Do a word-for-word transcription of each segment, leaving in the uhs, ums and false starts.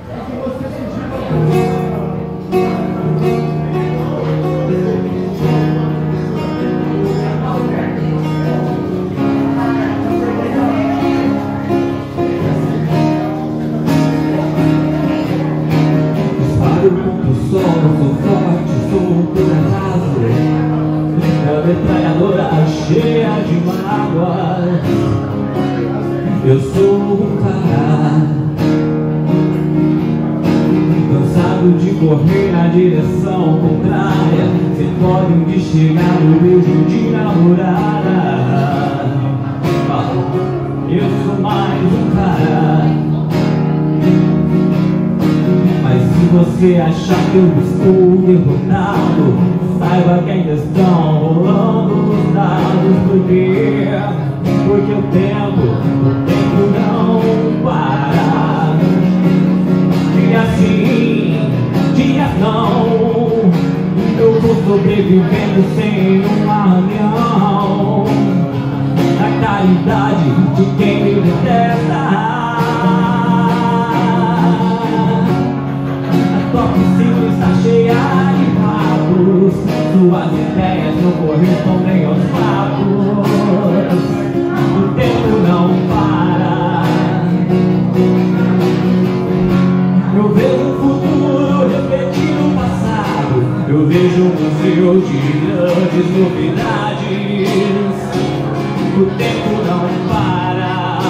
O sol, sou forte, sou poderoso. Minha metralhadora cheia de mágoa. Eu sou um cara cansado de correr na direção contrária, sem pódio de chegar no beijo de namorada. Eu sou mais um cara. Mas se você achar que eu estou derrotado, saiba que ainda estão rolando os dados. Por quê? Porque o tempo, o tempo não para. Dia sim, dia não, eu vou sobrevivendo sem um arranhão. Na caridade de quem me detesta. Está cheia de papos, suas ideias não correspondem aos fatos. O tempo não para. Eu vejo o futuro refletir o passado. Eu vejo um museu de grandes novidades. O tempo não para.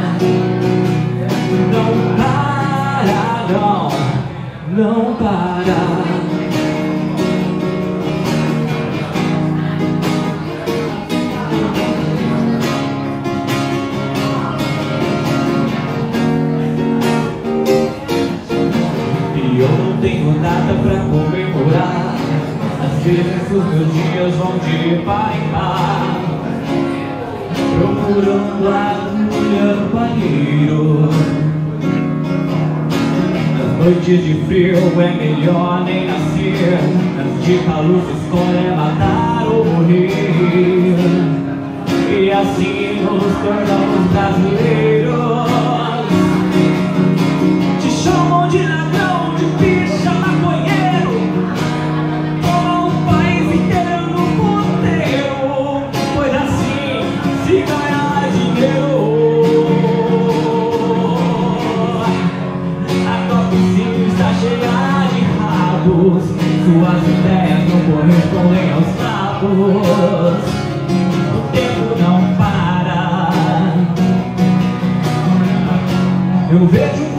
Não para, não. Não para. E eu não tenho nada pra comemorar. Às vezes os meus dias vão de par em par, procurando a agulha no palheiro. Noites de frio é melhor nem nascer. Antes de calor se escolhe é matar ou morrer. E assim nos tornamos brasileiros. Te chamam de ladrão, de bicha, maconheiro. Toma o país inteiro no ponteiro. Pois assim se ganha dinheiro. Cheia de rabos, suas ideias não correspondem aos fatos. O tempo não para. Eu vejo